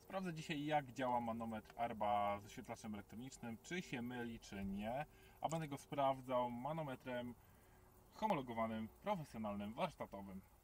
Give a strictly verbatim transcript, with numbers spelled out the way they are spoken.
Sprawdzę dzisiaj, jak działa manometr Arba z wyświetlaczem elektronicznym, czy się myli, czy nie, a będę go sprawdzał manometrem homologowanym, profesjonalnym, warsztatowym.